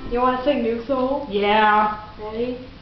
You want to sing New Soul? Yeah. Ready?